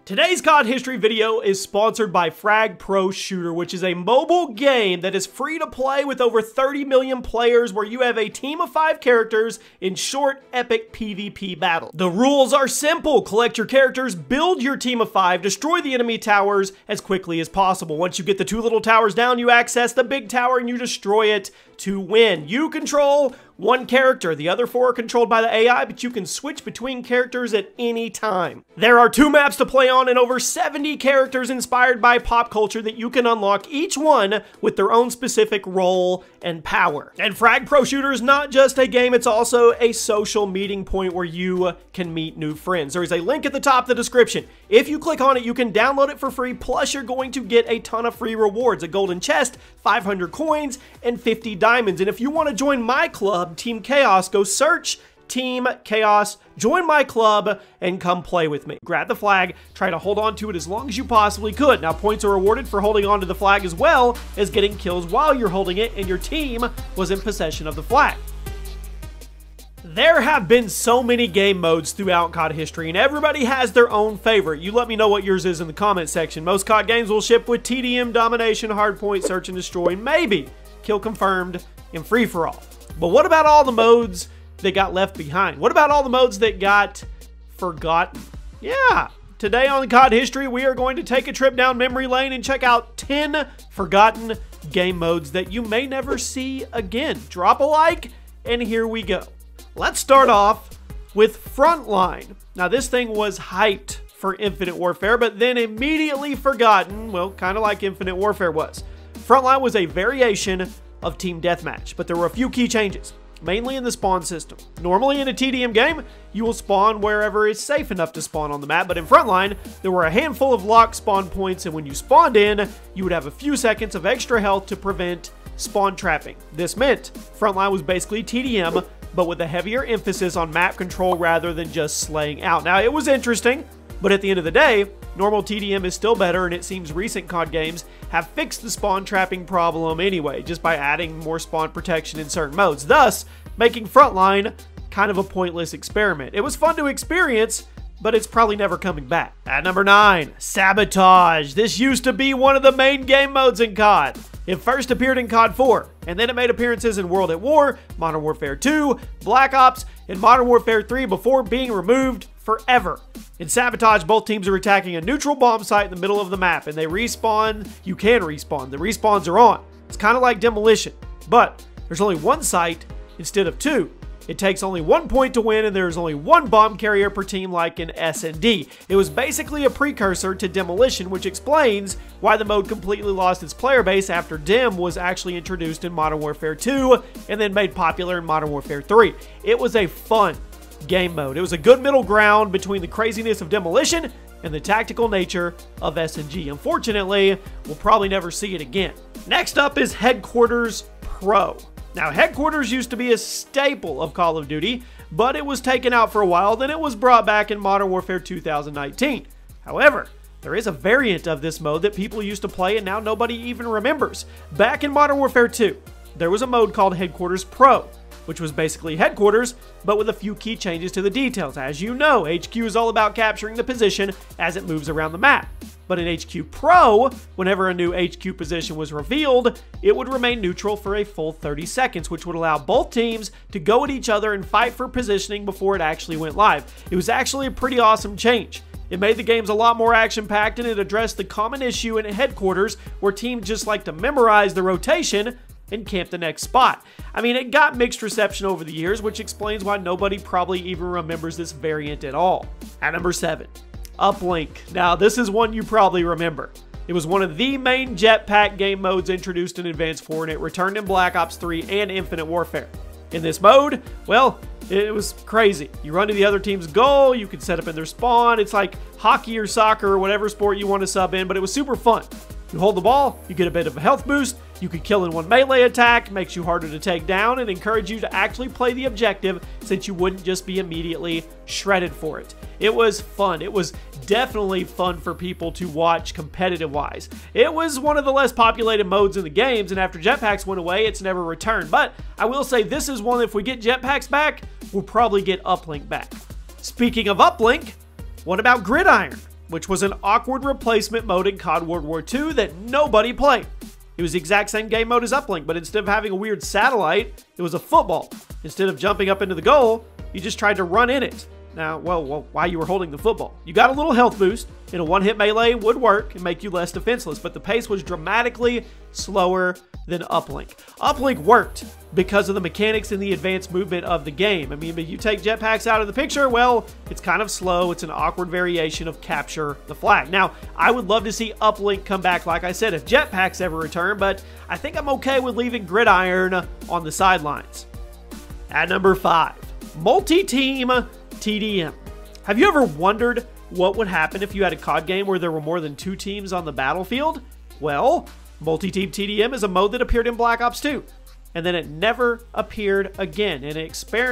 Today's COD History video is sponsored by Frag Pro Shooter, which is a mobile game that is free to play with over 30 million players, where you have a team of 5 characters in short, epic PvP battles. The rules are simple. Collect your characters, build your team of 5, destroy the enemy towers as quickly as possible. Once you get the 2 little towers down, you access the big tower and you destroy it to win. You control 1 character. The other 4 are controlled by the AI, but you can switch between characters at any time. There are 2 maps to play on and over 70 characters inspired by pop culture that you can unlock, each one with their own specific role and power. And Frag Pro Shooter is not just a game, it's also a social meeting point where you can meet new friends. There is a link at the top of the description. If you click on it, you can download it for free, plus you're going to get a ton of free rewards: a golden chest, 500 coins, and 50 diamonds. And if you want to join my club, Team Chaos, go search Team Chaos, join my club, and come play with me. Grab the flag, try to hold on to it as long as you possibly could. Now, points are awarded for holding on to the flag as well as getting kills while you're holding it and your team was in possession of the flag. There have been so many game modes throughout COD history, and everybody has their own favorite. You let me know what yours is in the comment section. Most COD games will ship with TDM, Domination, Hardpoint, Search and Destroy, and maybe Kill Confirmed and Free-for-All. But what about all the modes that got left behind? What about all the modes that got forgotten? Yeah, today on COD History, we are going to take a trip down memory lane and check out 10 forgotten game modes that you may never see again. Drop a like, and here we go. Let's start off with Frontline. Now, this thing was hyped for Infinite Warfare, but then immediately forgotten, well, kind of like Infinite Warfare was. Frontline was a variation of Team Deathmatch, but there were a few key changes, mainly in the spawn system. Normally in a TDM game, you will spawn wherever it's safe enough to spawn on the map, but in Frontline, there were a handful of locked spawn points, and when you spawned in, you would have a few seconds of extra health to prevent spawn trapping. This meant Frontline was basically TDM, but with a heavier emphasis on map control rather than just slaying out. Now, it was interesting, but at the end of the day, normal TDM is still better, and it seems recent COD games have fixed the spawn trapping problem anyway, just by adding more spawn protection in certain modes, thus making Frontline kind of a pointless experiment. It was fun to experience, but it's probably never coming back. At number 9, Sabotage. This used to be one of the main game modes in COD. It first appeared in COD 4, and then it made appearances in World at War, Modern Warfare 2, Black Ops, and Modern Warfare 3 before being removed forever. In Sabotage, both teams are attacking a neutral bomb site in the middle of the map, and they respawn. You can respawn. The respawns are on. It's kind of like Demolition, but there's only 1 site instead of 2. It takes only 1 point to win, and there's only 1 bomb carrier per team like in S&D. It was basically a precursor to Demolition, which explains why the mode completely lost its player base after Dem was actually introduced in Modern Warfare 2 and then made popular in Modern Warfare 3. It was a fun game mode. It was a good middle ground between the craziness of Demolition and the tactical nature of S&G. Unfortunately, we'll probably never see it again. Next up is Headquarters Pro. Now, Headquarters used to be a staple of Call of Duty, but it was taken out for a while, then it was brought back in Modern Warfare 2019. However, there is a variant of this mode that people used to play and now nobody even remembers. Back in Modern Warfare 2, there was a mode called Headquarters Pro, which was basically Headquarters, but with a few key changes to the details. As you know, HQ is all about capturing the position as it moves around the map. But in HQ Pro, whenever a new HQ position was revealed, it would remain neutral for a full 30 seconds, which would allow both teams to go at each other and fight for positioning before it actually went live. It was actually a pretty awesome change. It made the games a lot more action-packed, and it addressed the common issue in Headquarters where teams just like to memorize the rotation and camp the next spot. I mean, it got mixed reception over the years, which explains why nobody probably even remembers this variant at all. At number 7, Uplink. Now, this is one you probably remember. It was one of the main jetpack game modes introduced in Advanced 4, and it returned in Black Ops 3 and Infinite Warfare. In this mode, well, it was crazy. You run to the other team's goal, you can set up in their spawn. It's like hockey or soccer or whatever sport you want to sub in, but it was super fun. You hold the ball, you get a bit of a health boost, you could kill in 1 melee attack, makes you harder to take down, and encourage you to actually play the objective since you wouldn't just be immediately shredded for it. It was fun. It was definitely fun for people to watch competitive-wise. It was one of the less populated modes in the games, and after jetpacks went away, it's never returned. But I will say this is one, if we get jetpacks back, we'll probably get Uplink back. Speaking of Uplink, what about Gridiron? which was an awkward replacement mode in COD World War II that nobody played. It was the exact same game mode as Uplink, but instead of having a weird satellite, it was a football. Instead of jumping up into the goal, you just tried to run in it. Now, well, while you were holding the football. You got a little health boost, and a one-hit melee would work and make you less defenseless, but the pace was dramatically slower than Uplink. Uplink worked because of the mechanics and the advanced movement of the game. I mean, but you take jetpacks out of the picture, well, it's kind of slow. It's an awkward variation of capture the flag. Now, I would love to see Uplink come back, like I said, if jetpacks ever return, but I think I'm okay with leaving Gridiron on the sidelines. At number 5, multi-team TDM. Have you ever wondered what would happen if you had a COD game where there were more than 2 teams on the battlefield? Well, multi-team TDM is a mode that appeared in Black Ops 2, and then it never appeared again. And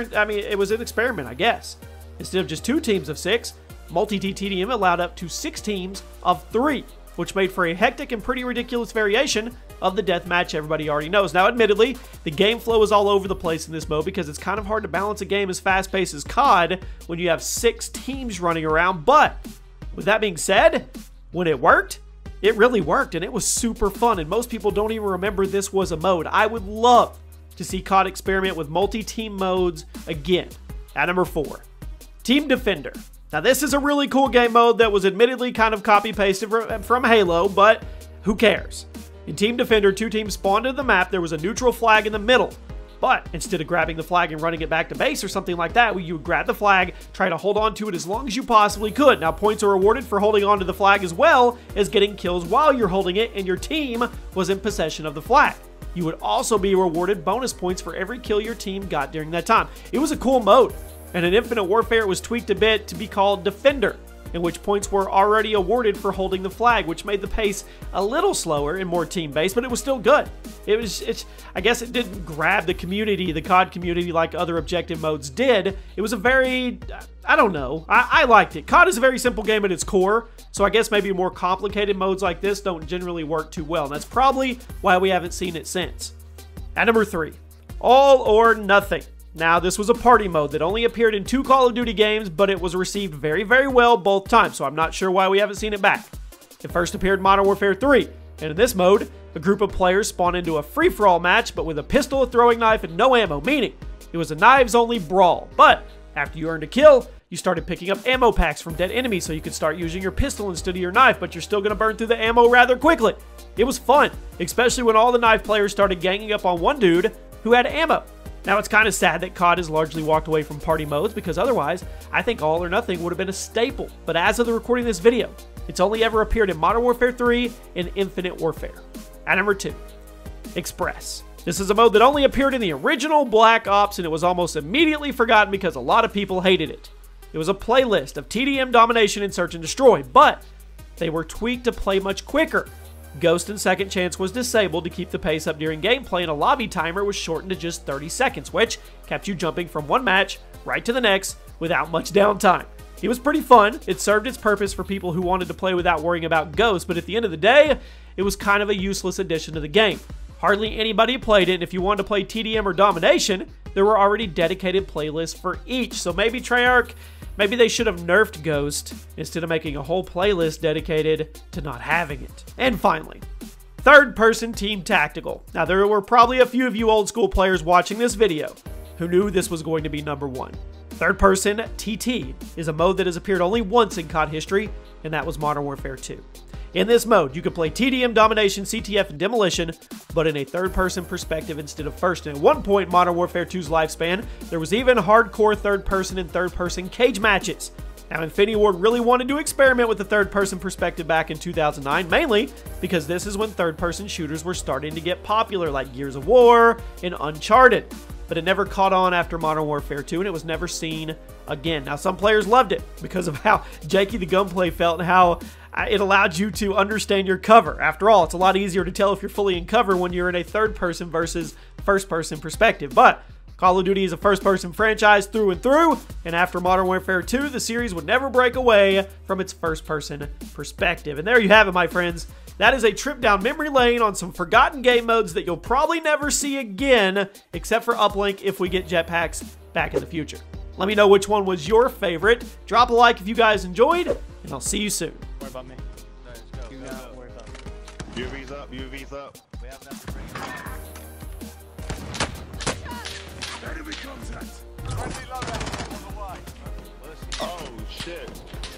it was an experiment, I guess. Instead of just 2 teams of 6, multi-team TDM allowed up to 6 teams of 3, which made for a hectic and pretty ridiculous variation of the deathmatch everybody already knows. Now, admittedly, the game flow is all over the place in this mode because it's kind of hard to balance a game as fast-paced as COD when you have 6 teams running around. But with that being said, when it worked, it really worked, and it was super fun, and most people don't even remember this was a mode. I would love to see COD experiment with multi-team modes again. At number 4, Team Defender. Now, this is a really cool game mode that was admittedly kind of copy-pasted from Halo, but who cares? In Team Defender, 2 teams spawned into the map. There was a neutral flag in the middle. But instead of grabbing the flag and running it back to base or something like that, you would grab the flag, try to hold on to it as long as you possibly could. Now, points are awarded for holding on to the flag as well as getting kills while you're holding it and your team was in possession of the flag. You would also be rewarded bonus points for every kill your team got during that time. It was a cool mode. And in Infinite Warfare, it was tweaked a bit to be called Defender, in which points were already awarded for holding the flag, which made the pace a little slower and more team-based, but it was still good. I guess it didn't grab the community, the COD community, like other objective modes did. It was a very, I don't know, I liked it. COD is a very simple game at its core, so I guess maybe more complicated modes like this don't generally work too well, and that's probably why we haven't seen it since. At number 3, All or Nothing. Now, this was a party mode that only appeared in 2 Call of Duty games, but it was received very, very well both times, so I'm not sure why we haven't seen it back. It first appeared in Modern Warfare 3, and in this mode, a group of players spawn into a free-for-all match, but with a pistol, a throwing knife, and no ammo, meaning it was a knives-only brawl. But after you earned a kill, you started picking up ammo packs from dead enemies so you could start using your pistol instead of your knife, but you're still going to burn through the ammo rather quickly. It was fun, especially when all the knife players started ganging up on one dude who had ammo. Now, it's kind of sad that COD has largely walked away from party modes because otherwise, I think All or Nothing would have been a staple. But as of the recording of this video, it's only ever appeared in Modern Warfare 3 and Infinite Warfare. At number 2, Express. This is a mode that only appeared in the original Black Ops, and it was almost immediately forgotten because a lot of people hated it. It was a playlist of TDM domination and search and destroy, but they were tweaked to play much quicker. Ghost and Second Chance was disabled to keep the pace up during gameplay, and a lobby timer was shortened to just 30 seconds, which kept you jumping from one match right to the next without much downtime. It was pretty fun. It served its purpose for people who wanted to play without worrying about Ghost, but at the end of the day, it was kind of a useless addition to the game. Hardly anybody played it, and if you wanted to play TDM or Domination, there were already dedicated playlists for each, so maybe Treyarch, maybe they should have nerfed Ghost instead of making a whole playlist dedicated to not having it. And finally, third-person Team Tactical. Now, there were probably a few of you old-school players watching this video who knew this was going to be number 1. Third-person TT is a mode that has appeared only once in COD history, and that was Modern Warfare 2. In this mode, you could play TDM, Domination, CTF, and Demolition, but in a third-person perspective instead of first. And at one point in Modern Warfare 2's lifespan, there was even hardcore third-person and third-person cage matches. Now, Infinity Ward really wanted to experiment with the third-person perspective back in 2009, mainly because this is when third-person shooters were starting to get popular, like Gears of War and Uncharted. But it never caught on after Modern Warfare 2, and it was never seen again. Now, some players loved it because of how janky the gunplay felt and how it allowed you to understand your cover. After all, it's a lot easier to tell if you're fully in cover when you're in a third-person versus first-person perspective. But Call of Duty is a first-person franchise through and through, and after Modern Warfare 2, the series would never break away from its first-person perspective. And there you have it, my friends. That is a trip down memory lane on some forgotten game modes that you'll probably never see again, except for Uplink if we get jetpacks back in the future. Let me know which one was your favorite. Drop a like if you guys enjoyed, and I'll see you soon. Worry about me. No, let's go. Do not worry about me. UV's up, UV's up. We have enough to bring it. Oh shit.